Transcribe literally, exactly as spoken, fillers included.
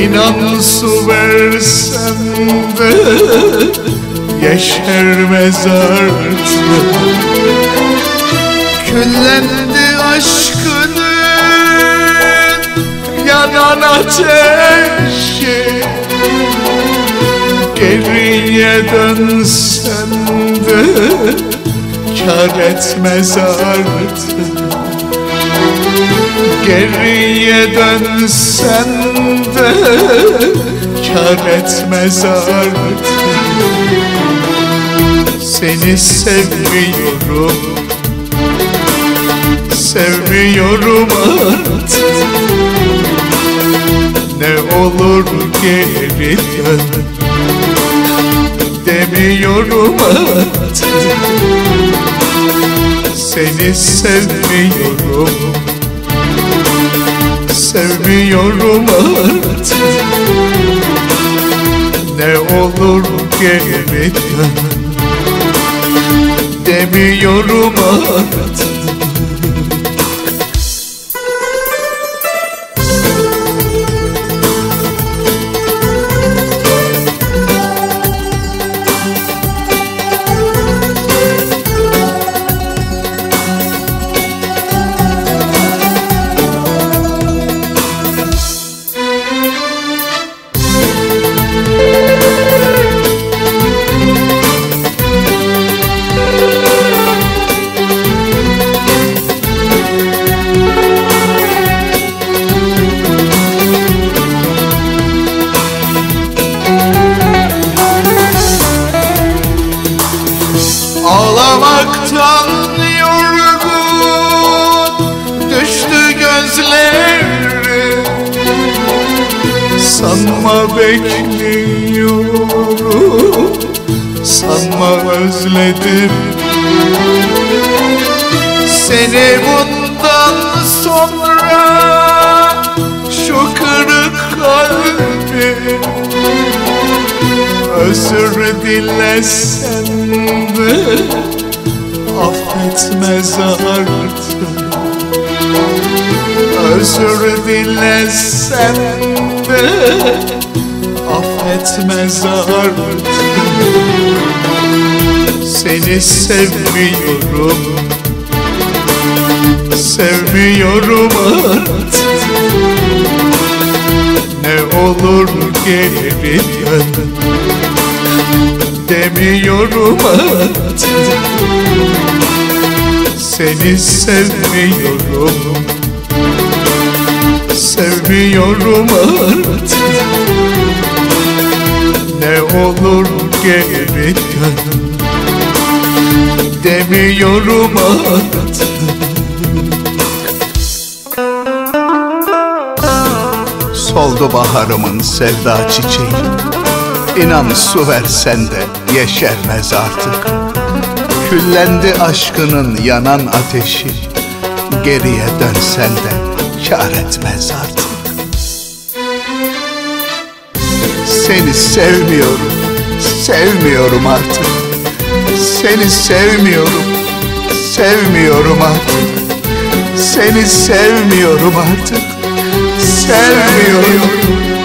İnan su versem de yeşermez artık. Küllendi aşkının yanan ateşi. Geriye dönsem de kâr etmez artık. Geriye dönsem de kâr etmez artık. Seni sevmiyorum, sevmiyorum artık. Ne olur geri dön demiyorum artık. Seni sevmiyorum, sevmiyorum artık. Ne olur geri dön demiyorum artık. Ağlamaktan yorgun düştü gözleri. Sanma bekliyorum, sanma özledim. Seni bundan sonra şu kırık kalbi özür dilesen de affetmez artık. Özür dilesen de affetmez artık. Seni sevmiyorum, sevmiyorum artık. Ne olur geri dön demiyorum artık. Seni sevmiyorum, sevmiyorum artık. Ne olur geri dön demiyorum artık. Soldu baharımın sevda çiçeği. İnan su versen de yeşermez artık. Küllendi aşkının yanan ateşi. Geriye dönsen de kâr etmez artık. Seni sevmiyorum, sevmiyorum artık. Seni sevmiyorum, sevmiyorum artık. Seni sevmiyorum artık, sevmiyorum.